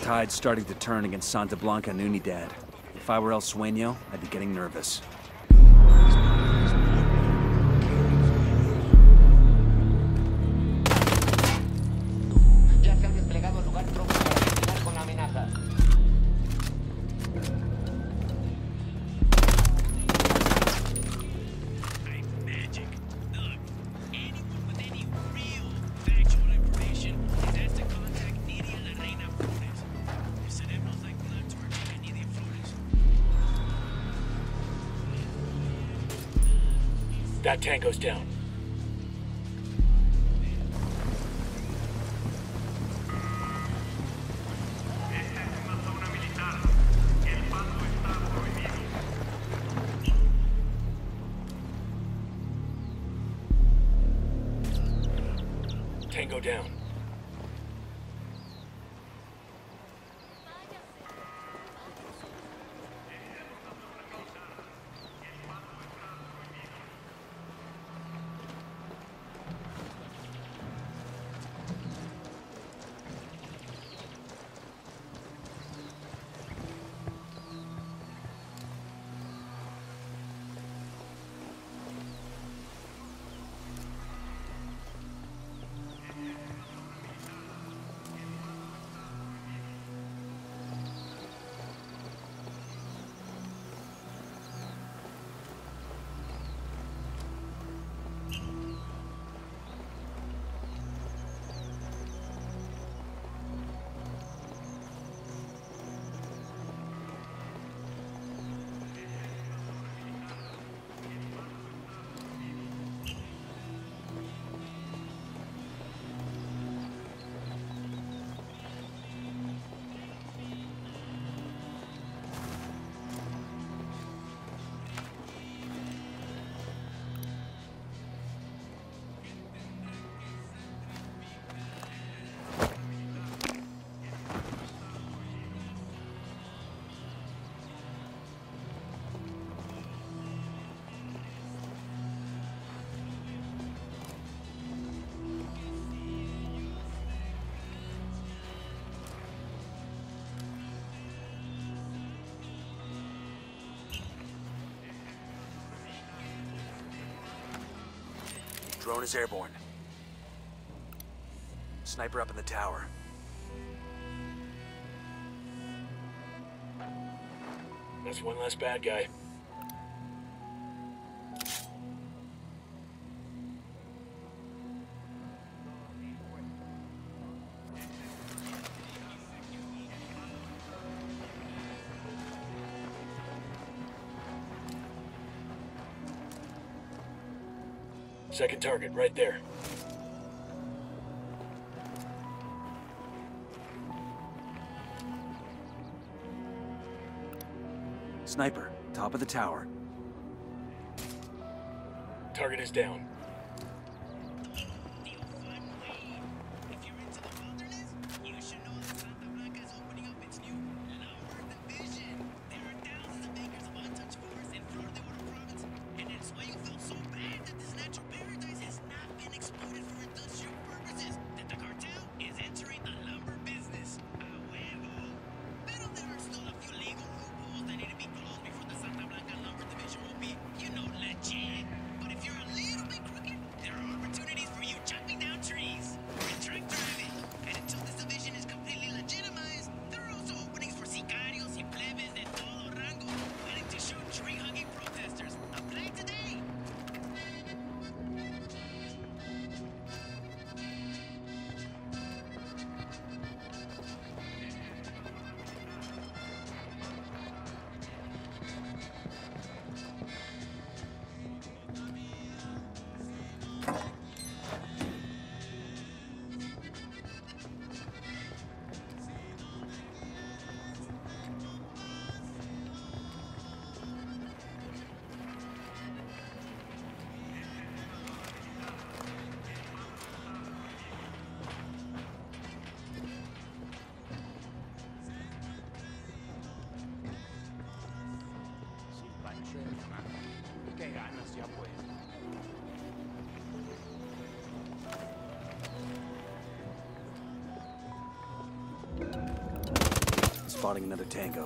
Tide's starting to turn against Santa Blanca and Unidad. If I were El Sueño, I'd be getting nervous. That tango's down. Tango down. Drone is airborne. Sniper up in the tower. That's one less bad guy. Second target, right there. Sniper, top of the tower. Target is down. But if you're a little bit spotting another tango.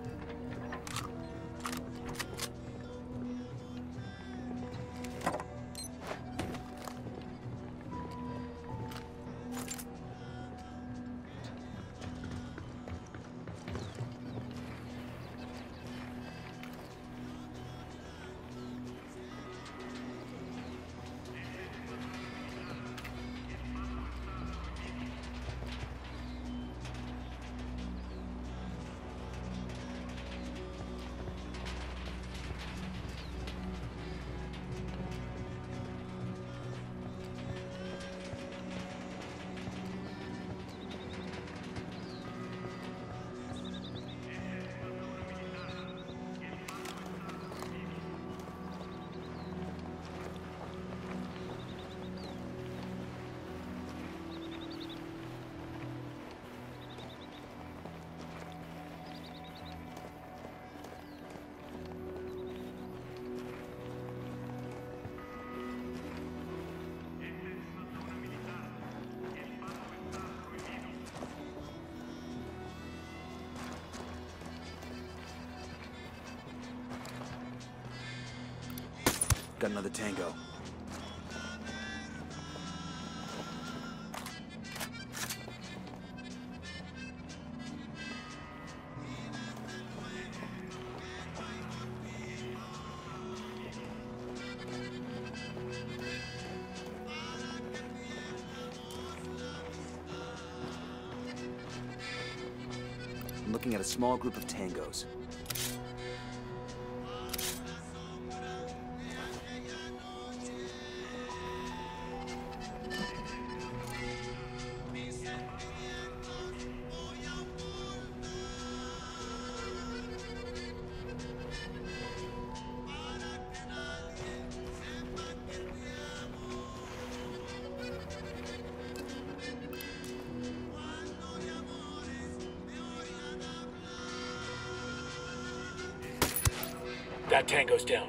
Got another tango. I'm looking at a small group of tangos. That tango's down.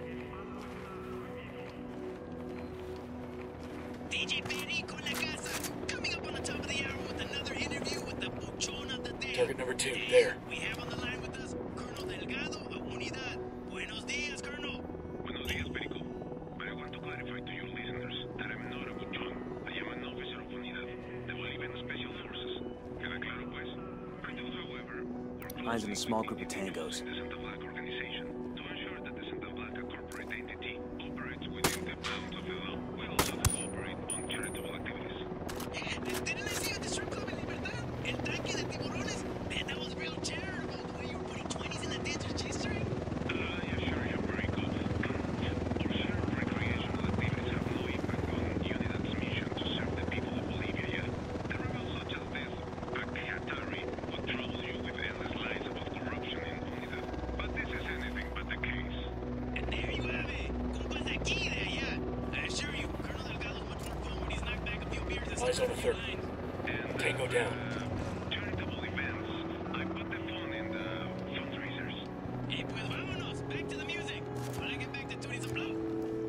Coming up on the top of the hour with another interview with the buchón of the day. Target number 2, there. We have on the line with us Colonel Delgado of Unidad. Buenos días, Colonel. Buenos días, Perico. But I want to clarify to your listeners that I'm not a buchón. I am an officer of Unidad, the Bolivian Special Forces. ¿Queda claro, pues? I do, however, work Eyes in a small group of tangos. the Santa Blanca organization to ensure that the Santa Blanca corporate entity operates within the bounds of the law. We also cooperate on charitable activities. Didn't I see you at the strip club in Libertad? El tanque de tiburones? Man, that was real charitable. The way you were putting 20s in the dancer's G-string. I assure you, Perico, our shared recreational activities have no impact on Unidad's mission to serve the people of Bolivia, yet. The rebels such as this, Hatari, would trouble you with endless lies about corruption in Unidad. But this is anything but the case. And there you have it. Compas de aquí, de allá. I assure you, Colonel Delgado's much more fun when he's knocked back a few beers and Eyes on the started third. lines. And, Tango down. charitable events, I put the fun in the fundraisers. Y pues vámonos, back to the music. When I get back to tuning some blow.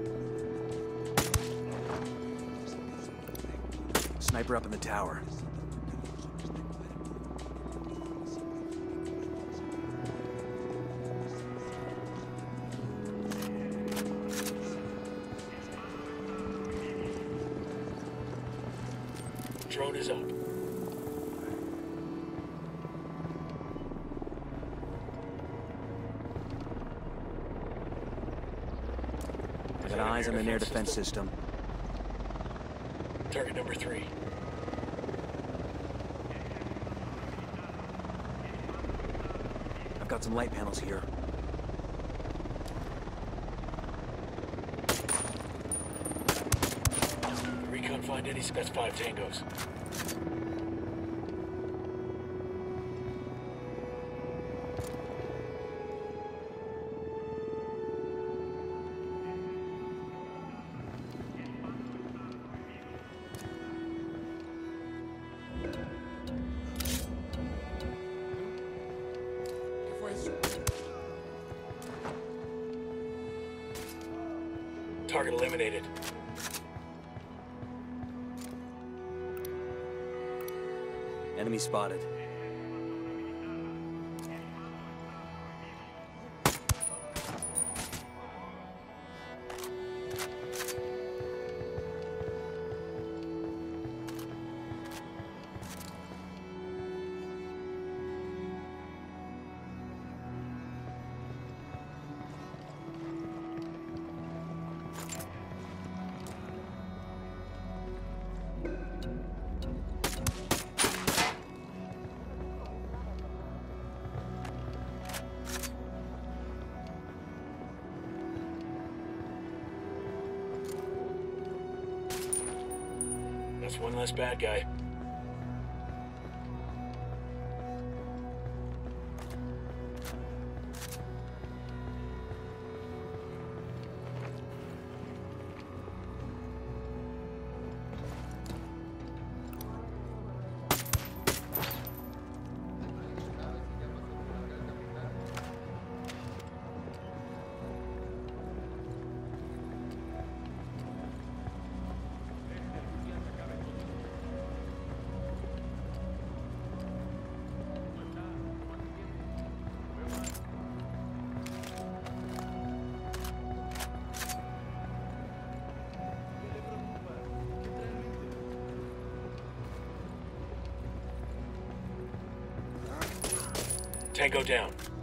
Sniper up in the tower. Drone is up. I got eyes on an air defense system. Target number 3. I've got some light panels here. Recon find any specified tangos. Target eliminated. Enemy spotted. That's one less bad guy. Tango down.